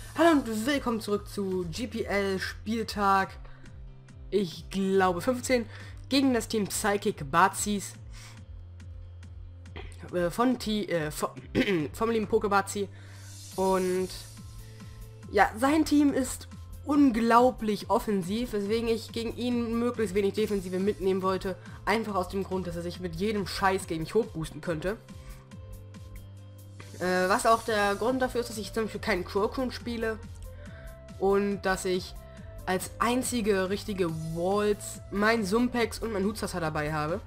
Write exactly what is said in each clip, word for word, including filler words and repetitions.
Hallo und willkommen zurück zu G P L Spieltag, ich glaube fünfzehn, gegen das Team Psychic Bazis äh, von T äh, vom, vom lieben Pokebazi. Und ja, sein Team ist unglaublich offensiv, weswegen ich gegen ihn möglichst wenig Defensive mitnehmen wollte. Einfach aus dem Grund, dass er sich mit jedem Scheiß gegen mich hochboosten könnte. Äh, was auch der Grund dafür ist, dass ich zum Beispiel keinen Crocoon spiele und dass ich als einzige richtige Walls mein Sumpex und mein Hutsasa dabei habe.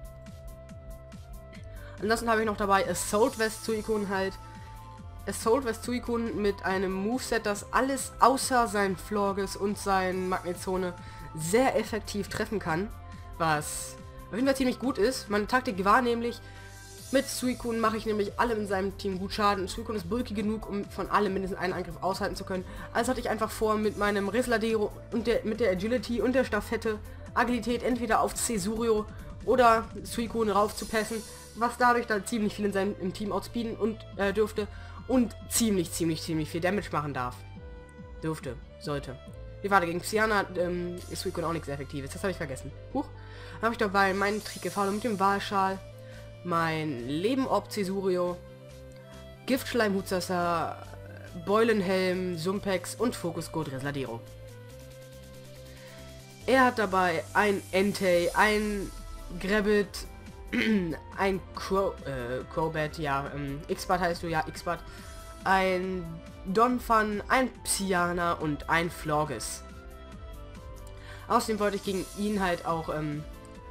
Ansonsten habe ich noch dabei Assault Vest Suicune halt. Assault Vest Suicune mit einem Moveset, das alles außer sein Florges und sein Magnetzone sehr effektiv treffen kann. Was auf jeden Fall ziemlich gut ist. Meine Taktik war nämlich, mit Suicune mache ich nämlich allem in seinem Team gut Schaden. Suicune ist bulky genug, um von allem mindestens einen Angriff aushalten zu können. Also hatte ich einfach vor, mit meinem Resladero und der, mit der Agility und der Staffette Agilität entweder auf Cesurio oder Suicune raufzupassen, was dadurch dann ziemlich viel in seinem im Team outspeeden und äh, dürfte und ziemlich, ziemlich, ziemlich viel Damage machen darf. Dürfte, sollte. Wie war der gegen Psyana? Ähm, ist Suicune auch nichts Effektives. Das habe ich vergessen. Huch. Dann habe ich dabei meinen Trikefalo mit dem Wahlschal, mein Leben Orb Cesurio, Giftschleim Hutsasa, Beulenhelm, Sumpex und Fokusgurt Resladero. Er hat dabei ein Entei, ein Grabbit, ein Crow, äh, Crobat, ja, ähm, X-Bat heißt du, ja, X-Bat, ein Donphan, ein Psyana und ein Florges. Außerdem wollte ich gegen ihn halt auch, ähm,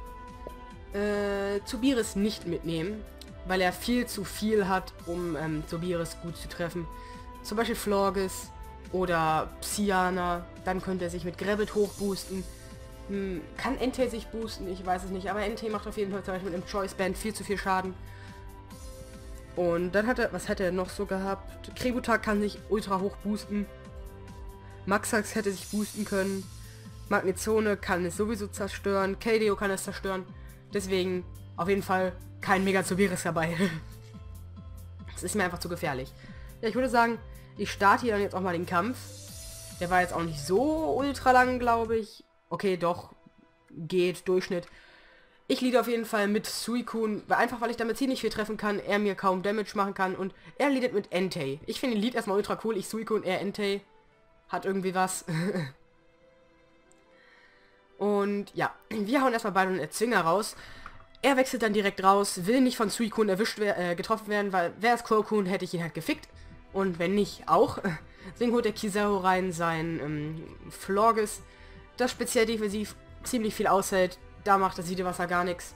Äh, Zubiris nicht mitnehmen, weil er viel zu viel hat, um ähm, Zubiris gut zu treffen. Zum Beispiel Florges oder Psyana, dann könnte er sich mit Grabbit hochboosten. Hm, kann Entei sich boosten? Ich weiß es nicht, aber Entei macht auf jeden Fall zum Beispiel mit einem Choice Band viel zu viel Schaden. Und dann hat er, was hat er noch so gehabt? Krebutak kann sich ultra hoch boosten. Maxax hätte sich boosten können. Magnetzone kann es sowieso zerstören. Keldeo kann es zerstören. Deswegen auf jeden Fall kein Mega Zubiris dabei. Das ist mir einfach zu gefährlich. Ja, ich würde sagen, ich starte hier dann jetzt auch mal den Kampf. Der war jetzt auch nicht so ultra lang, glaube ich. Okay, doch. Geht, Durchschnitt. Ich lead auf jeden Fall mit Suicune, einfach weil ich damit ziemlich viel treffen kann, er mir kaum Damage machen kann und er leadet mit Entei. Ich finde den Lead erstmal ultra cool. Ich Suicune, er Entei. Hat irgendwie was. Und ja, wir hauen erstmal beide einen Erzwinger raus. Er wechselt dann direkt raus, will nicht von Suicune erwischt wer äh, getroffen werden, weil wäre es Crocoon, hätte ich ihn halt gefickt. Und wenn nicht, auch. Deswegen holt der Kizaru rein sein ähm, Florges, das speziell defensiv ziemlich viel aushält. Da macht das Siedewasser gar nichts.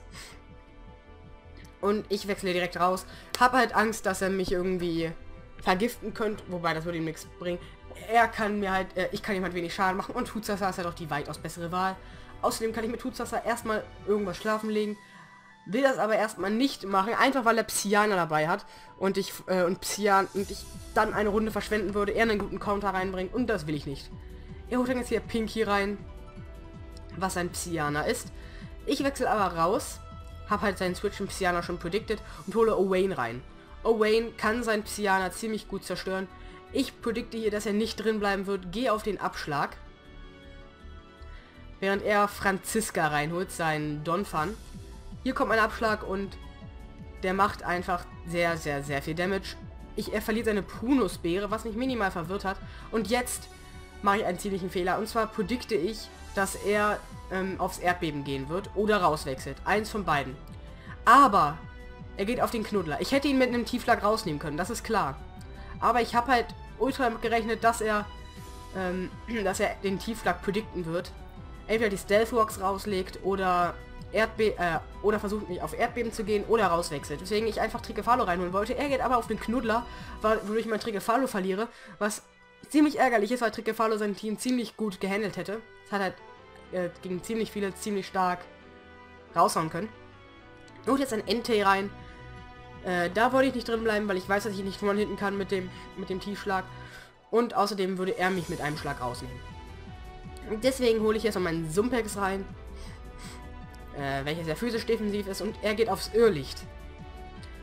Und ich wechsle direkt raus. Hab halt Angst, dass er mich irgendwie vergiften könnte, wobei das würde ihm nichts bringen. Er kann mir halt, äh, ich kann ihm halt wenig Schaden machen und Hutsasa ist ja doch die weitaus bessere Wahl. Außerdem kann ich mit Hutsasa erstmal irgendwas schlafen legen. Will das aber erstmal nicht machen, einfach weil er Psyana dabei hat und ich äh, und Psyan und ich dann eine Runde verschwenden würde, er einen guten Counter reinbringen und das will ich nicht. Er holt dann jetzt hier Pinky rein, was ein Psyana ist. Ich wechsle aber raus, habe halt seinen Switch in Psyana schon predicted und hole Owain rein. Owain kann sein Psyana ziemlich gut zerstören. Ich predikte hier, dass er nicht drin bleiben wird, gehe auf den Abschlag. Während er Franziska reinholt, seinen Donphan. Hier kommt mein Abschlag und der macht einfach sehr, sehr, sehr viel Damage. Ich, er verliert seine Prunusbeere, was mich minimal verwirrt hat. Und jetzt mache ich einen ziemlichen Fehler. Und zwar predikte ich, dass er ähm, aufs Erdbeben gehen wird oder rauswechselt. Eins von beiden. Aber er geht auf den Knuddler. Ich hätte ihn mit einem Tiefschlag rausnehmen können, das ist klar. Aber ich habe halt ultra damit gerechnet, dass er, ähm, dass er den Tiefschlag predikten wird. Entweder die Stealth Rocks rauslegt oder Erdbe äh, oder versucht mich auf Erdbeben zu gehen oder rauswechselt. Deswegen ich einfach Trikefalo reinholen wollte. Er geht aber auf den Knuddler, weil, wodurch ich mein Trikefalo verliere, was ziemlich ärgerlich ist, weil Trikefalo sein Team ziemlich gut gehandelt hätte. Es hat halt äh, gegen ziemlich viele ziemlich stark raushauen können. Und jetzt ein Entei rein. Äh, da wollte ich nicht drin bleiben, weil ich weiß, dass ich nicht von hinten kann mit dem mit dem Tiefschlag. Und außerdem würde er mich mit einem Schlag rausnehmen. Und deswegen hole ich jetzt noch meinen Sumpex rein, äh, welcher sehr physisch defensiv ist, und er geht aufs Irrlicht.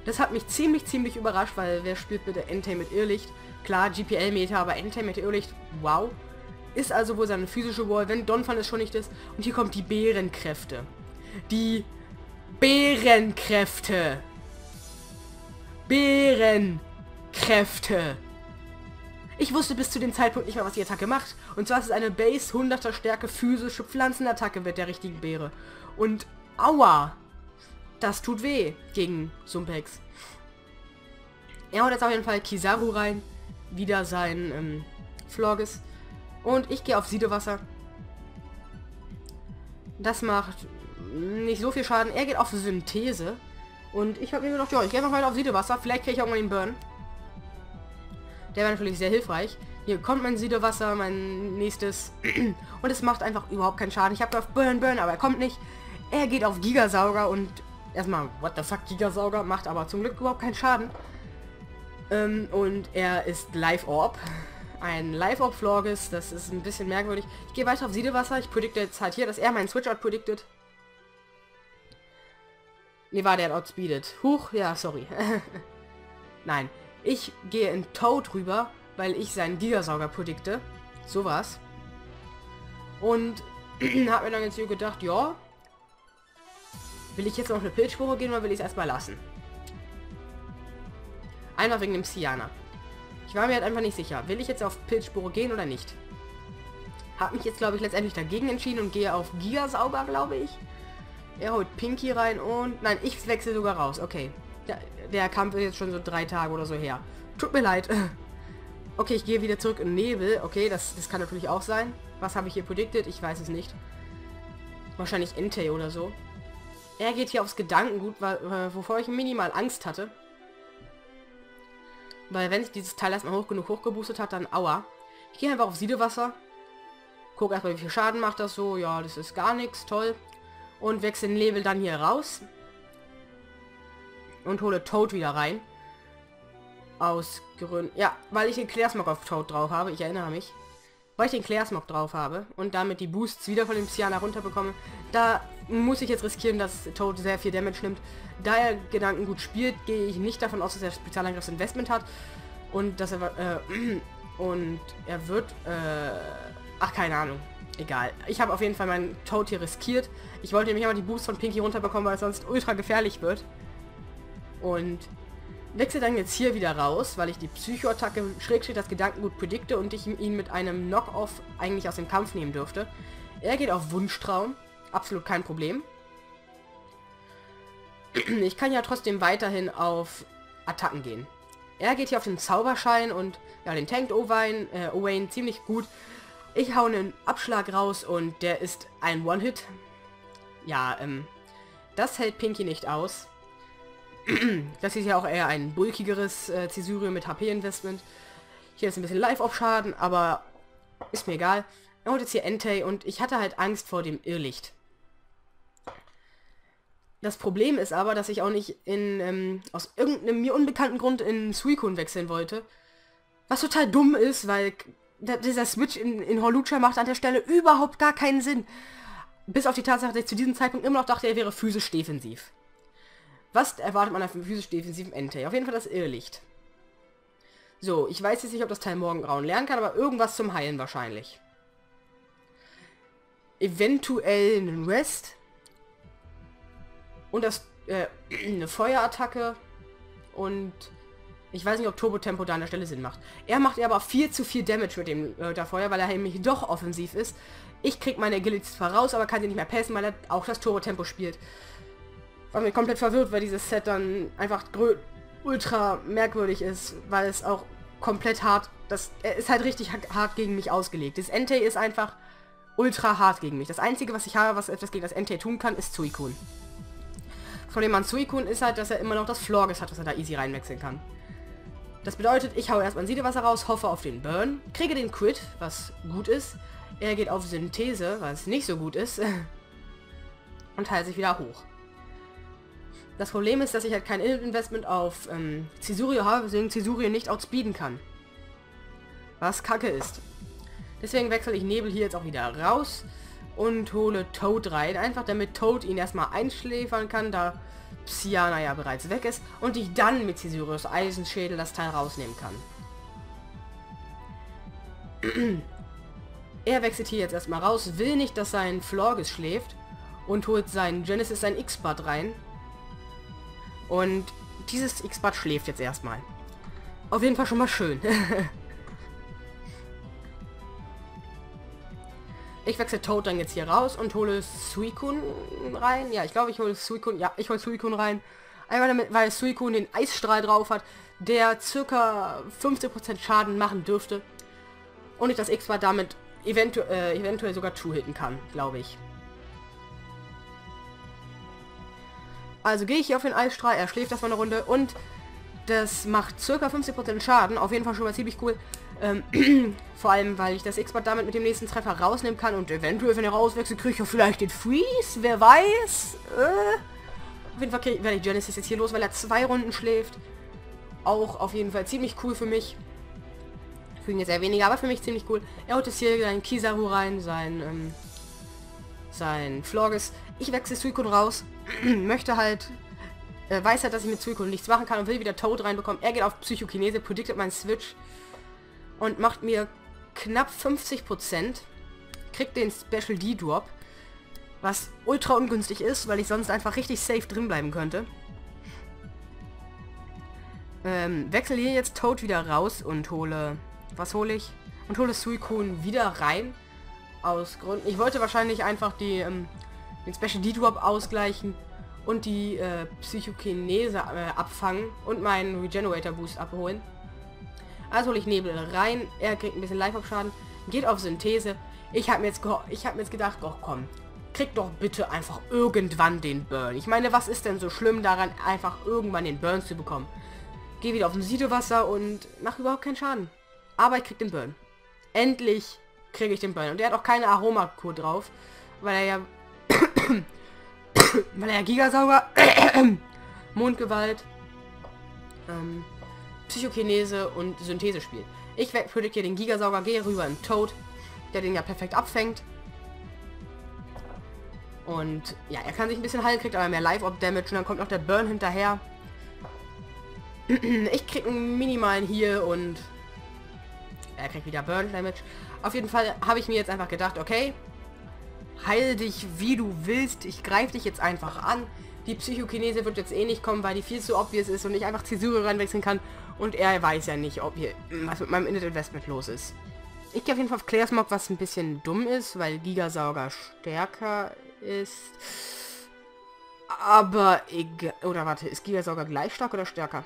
Das hat mich ziemlich, ziemlich überrascht, weil wer spielt bitte Entei mit Irrlicht? Klar, G P L-Meter, aber Entei mit Irrlicht, wow. Ist also wohl seine physische Wall, wenn Donphan es schon nicht ist. Und hier kommt die Bärenkräfte. Die Bärenkräfte. Bärenkräfte. Ich wusste bis zu dem Zeitpunkt nicht mal, was die Attacke macht. Und zwar ist es eine Base hunderter Stärke physische Pflanzenattacke mit der richtigen Beere. Und aua. Das tut weh gegen Sumpex. Er haut jetzt auf jeden Fall Kizaru rein. Wieder sein ähm, Florges. Und ich gehe auf Siedewasser. Das macht nicht so viel Schaden. Er geht auf Synthese. Und ich habe mir gedacht, ja, ich gehe einfach weiter auf Siedewasser. Vielleicht kriege ich irgendwann den Burn. Der wäre natürlich sehr hilfreich. Hier kommt mein Siedewasser, mein nächstes. Und es macht einfach überhaupt keinen Schaden. Ich habe auf Burn, Burn, aber er kommt nicht. Er geht auf Gigasauger und erstmal, what the fuck, Gigasauger, macht aber zum Glück überhaupt keinen Schaden. Ähm, und er ist Live Orb. Ein Live Orb Florges, das ist ein bisschen merkwürdig. Ich gehe weiter auf Siedewasser. Ich predikte jetzt halt hier, dass er meinen Switch-Out prediktet. Ne, war der hat outspeedet. Huch, ja, sorry. Nein, ich gehe in Toad rüber, weil ich seinen Gigasauger predikte. So war's. Und habe mir dann jetzt hier gedacht, ja, will ich jetzt noch eine Pilzspore gehen oder will ich es erstmal lassen? Einfach wegen dem Siana. Ich war mir halt einfach nicht sicher. Will ich jetzt auf Pilzspore gehen oder nicht? Habe mich jetzt, glaube ich, letztendlich dagegen entschieden und gehe auf Gigasauger, glaube ich. Er holt Pinky rein und... Nein, ich wechsle sogar raus. Okay. Der, der Kampf ist jetzt schon so drei Tage oder so her. Tut mir leid. Okay, ich gehe wieder zurück in Nebel. Okay, das, das kann natürlich auch sein. Was habe ich hier predicted? Ich weiß es nicht. Wahrscheinlich Entei oder so. Er geht hier aufs Gedankengut, wovor ich minimal Angst hatte. Weil wenn sich dieses Teil erstmal hoch genug hochgeboostet hat, dann aua. Ich gehe einfach auf Siedewasser. Guck erstmal, wie viel Schaden macht das so. Ja, das ist gar nichts. Toll. Und wechsle den Level dann hier raus. Und hole Toad wieder rein. Aus Gründen... Ja, weil ich den Clairsmog auf Toad drauf habe. Ich erinnere mich. Weil ich den Clairsmog drauf habe. Und damit die Boosts wieder von dem Siana runterbekomme. Da muss ich jetzt riskieren, dass Toad sehr viel Damage nimmt. Da er Gedanken gut spielt, gehe ich nicht davon aus, dass er Spezialangriffsinvestment hat. Und dass er... Äh, und er wird... Äh, ach, keine Ahnung. Egal. Ich habe auf jeden Fall meinen Toad hier riskiert. Ich wollte nämlich aber die Boosts von Pinky runterbekommen, weil es sonst ultra gefährlich wird. Und wechsle dann jetzt hier wieder raus, weil ich die Psycho-Attacke Schrägstrich das Gedankengut predikte und ich ihn mit einem Knock-Off eigentlich aus dem Kampf nehmen dürfte. Er geht auf Wunschtraum. Absolut kein Problem. Ich kann ja trotzdem weiterhin auf Attacken gehen. Er geht hier auf den Zauberschein und ja, den tankt Owain, äh, Owain ziemlich gut. Ich hau einen Abschlag raus und der ist ein One-Hit. Ja, ähm, das hält Pinky nicht aus. Das ist ja auch eher ein bulkigeres äh, Cäsurium mit H P-Investment. Hier ist ein bisschen Live-Off-Schaden, aber ist mir egal. Er holt jetzt hier Entei und ich hatte halt Angst vor dem Irrlicht. Das Problem ist aber, dass ich auch nicht in, ähm, aus irgendeinem mir unbekannten Grund in Suicune wechseln wollte. Was total dumm ist, weil dieser Switch in, in Hawlucha macht an der Stelle überhaupt gar keinen Sinn. Bis auf die Tatsache, dass ich zu diesem Zeitpunkt immer noch dachte, er wäre physisch defensiv. Was erwartet man auf einem physisch defensiven Entei? Auf jeden Fall das Irrlicht. So, ich weiß jetzt nicht, ob das Teil Morgengrauen lernen kann, aber irgendwas zum Heilen wahrscheinlich. Eventuell einen Rest. Und das, äh, eine Feuerattacke. Und ich weiß nicht, ob Turbo-Tempo da an der Stelle Sinn macht. Er macht aber viel zu viel Damage mit dem äh, der Feuer, weil er nämlich doch offensiv ist. Ich krieg meine Agility zwar raus, aber kann sie nicht mehr passen, weil er auch das Turbo-Tempo spielt. War mir komplett verwirrt, weil dieses Set dann einfach ultra merkwürdig ist, weil es auch komplett hart, das er ist halt richtig hart gegen mich ausgelegt. Das Entei ist einfach ultra hart gegen mich. Das Einzige, was ich habe, was etwas gegen das Entei tun kann, ist Suicune. Von dem an Suicune ist halt, dass er immer noch das Florges hat, dass er da easy reinwechseln kann. Das bedeutet, ich hau erstmal ein Siedewasser raus, hoffe auf den Burn, kriege den Crit, was gut ist. Er geht auf Synthese, was nicht so gut ist. Und heilt sich wieder hoch. Das Problem ist, dass ich halt kein Investment auf ähm, Cäsurio habe, weswegen Cäsurio nicht outspeeden kann. Was kacke ist. Deswegen wechsle ich Nebel hier jetzt auch wieder raus und hole Toad rein. Einfach damit Toad ihn erstmal einschläfern kann, da Psyana ja bereits weg ist und ich dann mit Caesurius Eisenschädel das Teil rausnehmen kann. Er wechselt hier jetzt erstmal raus, will nicht, dass sein Florges schläft und holt seinen Genesis, sein X-Bud rein. Und dieses X-Bud schläft jetzt erstmal. Auf jeden Fall schon mal schön. Ich wechsle Toad dann jetzt hier raus und hole Suicune rein. Ja, ich glaube, ich hole Suicune. Ja, ich hole Suicune rein. Einmal damit, weil Suicune den Eisstrahl drauf hat, der circa fünfzig Prozent Schaden machen dürfte. Und ich das X-Bud damit eventu äh, eventuell sogar two-hitten kann, glaube ich. Also gehe ich hier auf den Eisstrahl, er schläft erstmal eine Runde und das macht circa fünfzig Prozent Schaden. Auf jeden Fall schon mal ziemlich cool. Ähm, vor allem, weil ich das X-Bud damit mit dem nächsten Treffer rausnehmen kann und eventuell, wenn er rauswechselt, kriege ich ja vielleicht den Freeze, wer weiß. Äh, auf jeden Fall werde ich Genesis jetzt hier los, weil er zwei Runden schläft. Auch auf jeden Fall ziemlich cool für mich. Für ihn jetzt eher weniger, aber für mich ziemlich cool. Er holt jetzt hier seinen Kizaru rein, sein, ähm, sein Florges. Ich wechsle Suicune raus, möchte halt, äh, weiß halt, dass ich mit Suicune nichts machen kann und will wieder Toad reinbekommen. Er geht auf Psychokinese, predicted meinen Switch und macht mir knapp fünfzig Prozent. Kriegt den Special D-Drop, was ultra ungünstig ist, weil ich sonst einfach richtig safe drin bleiben könnte. Ähm, wechsle hier jetzt Toad wieder raus und hole... Was hole ich? Und hole Suicune wieder rein. Aus Gründen... Ich wollte wahrscheinlich einfach die, ähm, den Special D-Drop ausgleichen und die äh, Psychokinese äh, abfangen und meinen Regenerator Boost abholen. Also hole ich Nebel rein. Er kriegt ein bisschen Life-Up-Schaden. Geht auf Synthese. Ich habe mir jetzt ich habe mir jetzt gedacht, oh komm, krieg doch bitte einfach irgendwann den Burn. Ich meine, was ist denn so schlimm daran, einfach irgendwann den Burn zu bekommen? Geh wieder auf dem Siedewasser und mach überhaupt keinen Schaden. Aber ich krieg den Burn. Endlich kriege ich den Burn. Und der hat auch keine Aroma-Kur drauf. Weil er ja... weil er ja Gigasauger... Mondgewalt... Ähm, Psychokinese und Synthese spielt. Ich prediktiere den Gigasauger, gehe rüber in Toad, der den ja perfekt abfängt. Und ja, er kann sich ein bisschen heilen, kriegt aber mehr Life-Op-Damage und dann kommt noch der Burn hinterher. Ich krieg einen minimalen Heal und er kriegt wieder Burn Damage. Auf jeden Fall habe ich mir jetzt einfach gedacht, okay, heil dich wie du willst, ich greife dich jetzt einfach an. Die Psychokinese wird jetzt eh nicht kommen, weil die viel zu obvious ist und ich einfach Caesurius reinwechseln kann und er weiß ja nicht, ob hier was mit meinem Init Investment los ist. Ich gehe auf jeden Fall auf Clairsmog, was ein bisschen dumm ist, weil Gigasauger stärker ist. Aber egal. Oder warte, ist Gigasauger gleich stark oder stärker?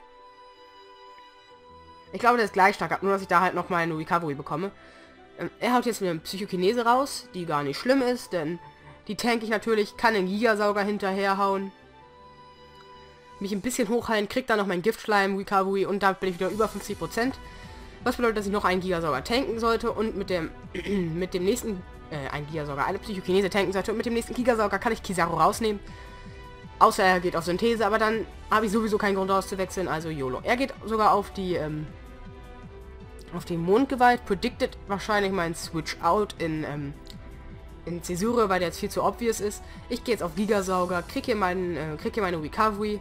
Ich glaube, der ist gleich stark, nur dass ich da halt noch mal eine Recovery bekomme. Ähm, er haut jetzt wieder eine Psychokinese raus, die gar nicht schlimm ist, denn die tank ich natürlich, kann den Gigasauger hinterherhauen. Mich ein bisschen hochheilen, kriegt dann noch mein Giftschleim, Recovery und damit bin ich wieder über fünfzig Prozent. Was bedeutet, dass ich noch einen Gigasauger tanken sollte und mit dem mit dem nächsten, äh, ein Gigasauger, eine Psychokinese tanken sollte und mit dem nächsten Gigasauger kann ich Kizaru rausnehmen. Außer er geht auf Synthese, aber dann habe ich sowieso keinen Grund auszuwechseln, also YOLO. Er geht sogar auf die, ähm, auf die Mondgewalt, predicted wahrscheinlich meinen Switch Out in, ähm, in Caesura, weil der jetzt viel zu obvious ist. Ich gehe jetzt auf Gigasauger, krieg hier meinen, äh, krieg hier meine Recovery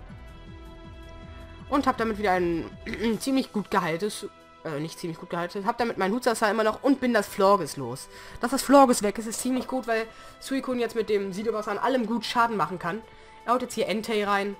und habe damit wieder ein ziemlich gut geheiltes, äh, nicht ziemlich gut gehalten, habe damit meinen Hutsasar immer noch und bin das Florges los. Dass das Florges weg ist, ist ziemlich gut, weil Suicune jetzt mit dem Siedewasser an allem gut Schaden machen kann. Er haut jetzt hier Entei rein.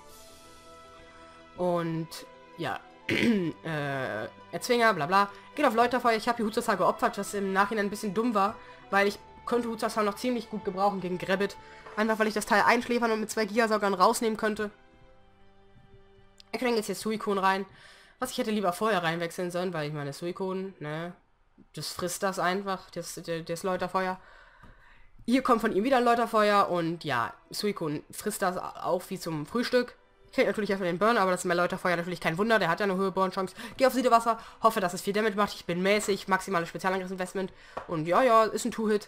Und ja, äh, Erzwinger, bla bla. Geht auf Läuterfeuer. Ich habe die Hutsasar geopfert, was im Nachhinein ein bisschen dumm war, weil ich könnte Hutsasar noch ziemlich gut gebrauchen gegen Grabbit. Einfach weil ich das Teil einschläfern und mit zwei Gigasaugern rausnehmen könnte. Ich kriege jetzt hier Suicune rein. Was ich hätte lieber vorher reinwechseln sollen, weil ich meine Suicune, ne, das frisst das einfach, das, das, das Läuterfeuer. Hier kommt von ihm wieder ein Läuterfeuer und ja, Suicune frisst das auch wie zum Frühstück. Kriegt natürlich erstmal den Burn, aber das ist mein Läuterfeuer natürlich kein Wunder, der hat ja eine hohe Burn-Chance. Geh auf Siedewasser, hoffe, dass es viel Damage macht, ich bin mäßig, maximales Spezialangriffsinvestment und ja, ja, ist ein Two-Hit.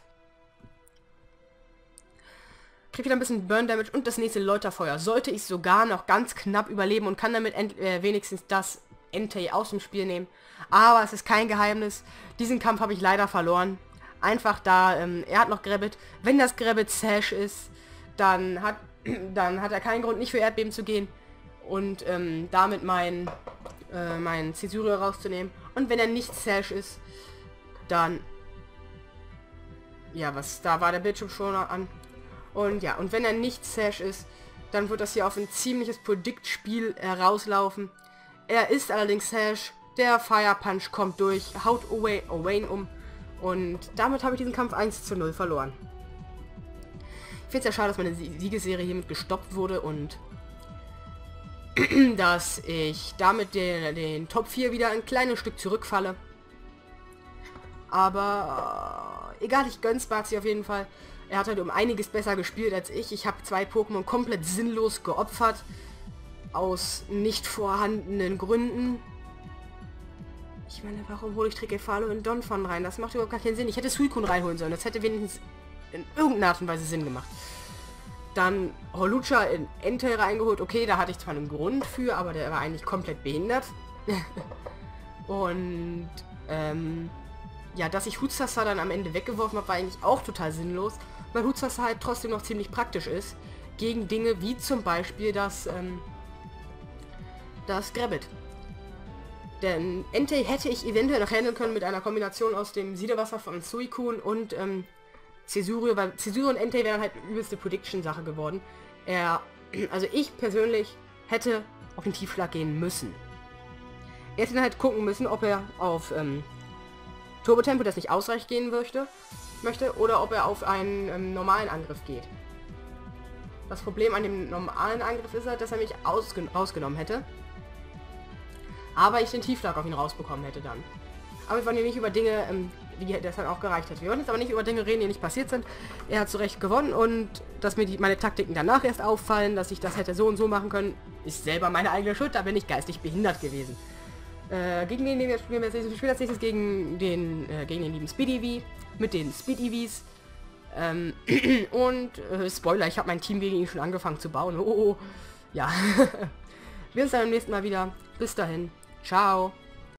Krieg wieder ein bisschen Burn-Damage und das nächste Läuterfeuer sollte ich sogar noch ganz knapp überleben und kann damit äh, wenigstens das Entei aus dem Spiel nehmen. Aber es ist kein Geheimnis, diesen Kampf habe ich leider verloren. Einfach da, ähm, er hat noch Grabbit. Wenn das Grabbit Sash ist, dann hat dann hat er keinen Grund, nicht für Erdbeben zu gehen und ähm, damit mein, äh, mein Caesurier rauszunehmen. Und wenn er nicht Sash ist, dann... Ja, was... Da war der Bildschirm schon an. Und ja, und wenn er nicht Sash ist, dann wird das hier auf ein ziemliches Predict-Spiel herauslaufen. Er ist allerdings Sash. Der Fire Punch kommt durch, haut Owain um. Und damit habe ich diesen Kampf eins zu null verloren. Ich finde es ja schade, dass meine Siegesserie hiermit gestoppt wurde und dass ich damit den, den Top vier wieder ein kleines Stück zurückfalle. Aber äh, egal, ich gönn's Barzi auf jeden Fall. Er hat halt um einiges besser gespielt als ich. Ich habe zwei Pokémon komplett sinnlos geopfert. Aus nicht vorhandenen Gründen. Ich meine, warum hole ich Trikefalo in Donphan rein? Das macht überhaupt gar keinen Sinn. Ich hätte Suicune reinholen sollen. Das hätte wenigstens in irgendeiner Art und Weise Sinn gemacht. Dann Holucha in Entei reingeholt. Okay, da hatte ich zwar einen Grund für, aber der war eigentlich komplett behindert. Und, ähm... ja, dass ich Hutsasa dann am Ende weggeworfen habe, war eigentlich auch total sinnlos. Weil Hutsasa halt trotzdem noch ziemlich praktisch ist. Gegen Dinge wie zum Beispiel das, ähm... das Grabbit. Denn Entei hätte ich eventuell noch handeln können mit einer Kombination aus dem Siedewasser von Suicune und ähm, Caesurier, weil Caesurier und Entei wären halt übelste Prediction-Sache geworden. Er, also ich persönlich hätte auf den Tiefschlag gehen müssen. Er hätte dann halt gucken müssen, ob er auf ähm, Turbo-Tempo, das nicht ausreichend gehen möchte, möchte, oder ob er auf einen ähm, normalen Angriff geht. Das Problem an dem normalen Angriff ist halt, dass er mich rausgenommen hätte. Aber ich den Tiefschlag auf ihn rausbekommen hätte dann. Aber wir wollen hier nicht über Dinge, ähm, wie das halt auch gereicht hätte. Wir wollen jetzt aber nicht über Dinge reden, die nicht passiert sind. Er hat zu Recht gewonnen und dass mir die, meine Taktiken danach erst auffallen, dass ich das hätte so und so machen können, ist selber meine eigene Schuld, da bin ich geistig behindert gewesen. Äh, gegen den, den wir spielen, wir spielen als nächstes gegen den, äh, gegen den lieben Speedy mit den Speedy-Vs. Ähm, und, äh, Spoiler, ich habe mein Team gegen ihn schon angefangen zu bauen. Oh, oh, oh. Ja. Wir sehen uns dann beim nächsten Mal wieder. Bis dahin. Ciao.